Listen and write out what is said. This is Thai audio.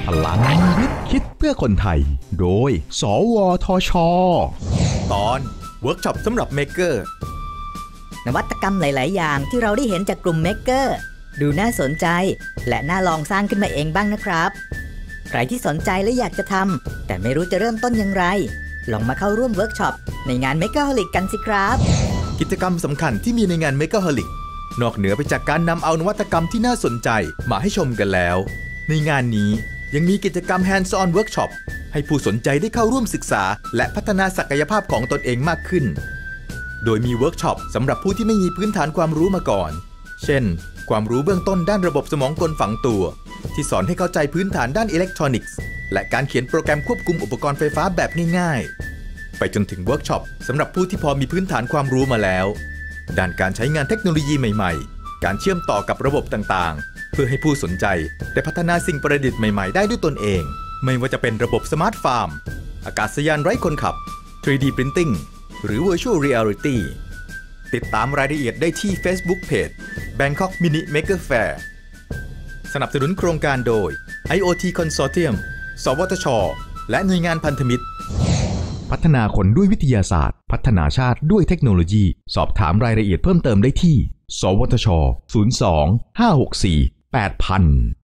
ลังวิทย์คิดเพื่อคนไทยโดยสวทช. ตอนเวิร์กช็อปสำหรับเมกเกอร์นวัตกรรมหลายๆอย่างที่เราได้เห็นจากกลุ่มเมกเกอร์ดูน่าสนใจและน่าลองสร้างขึ้นมาเองบ้างนะครับใครที่สนใจและอยากจะทำแต่ไม่รู้จะเริ่มต้นอย่างไรลองมาเข้าร่วมเวิร์กช็อปในงาน Makerholic กันสิครับกิจกรรมสำคัญที่มีในงาน Makerholic นอกเหนือไปจากการนำเอานวัตกรรมที่น่าสนใจมาให้ชมกันแล้วในงานนี้ยังมีกิจกรรม Hands on Workshop ให้ผู้สนใจได้เข้าร่วมศึกษาและพัฒนาศักยภาพของตนเองมากขึ้นโดยมีเวิร์กช็อปสำหรับผู้ที่ไม่มีพื้นฐานความรู้มาก่อนเช่นความรู้เบื้องต้นด้านระบบสมองกลฝังตัวที่สอนให้เข้าใจพื้นฐานด้านอิเล็กทรอนิกส์และการเขียนโปรแกรมควบคุมอุปกรณ์ไฟฟ้าแบบง่ายๆไปจนถึงเวิร์กช็อปสำหรับผู้ที่พอมีพื้นฐานความรู้มาแล้วด้านการใช้งานเทคโนโลยีใหม่ๆการเชื่อมต่อกับระบบต่างๆเพื่อให้ผู้สนใจได้พัฒนาสิ่งประดิษฐ์ใหม่ๆได้ด้วยตนเองไม่ว่าจะเป็นระบบสมาร์ทฟาร์มอากาศยานไร้คนขับ 3D Printing หรือ Virtual Reality ติดตามรายละเอียดได้ที่ Facebook Page Bangkok Mini Maker Fair สนับสนุนโครงการโดย IoT Consortium สวทช.และหน่วยงานพันธมิตรพัฒนาคนด้วยวิทยาศาสตร์พัฒนาชาติด้วยเทคโนโลยีสอบถามรายละเอียดเพิ่มเติมได้ที่สวทช. 02 564 8000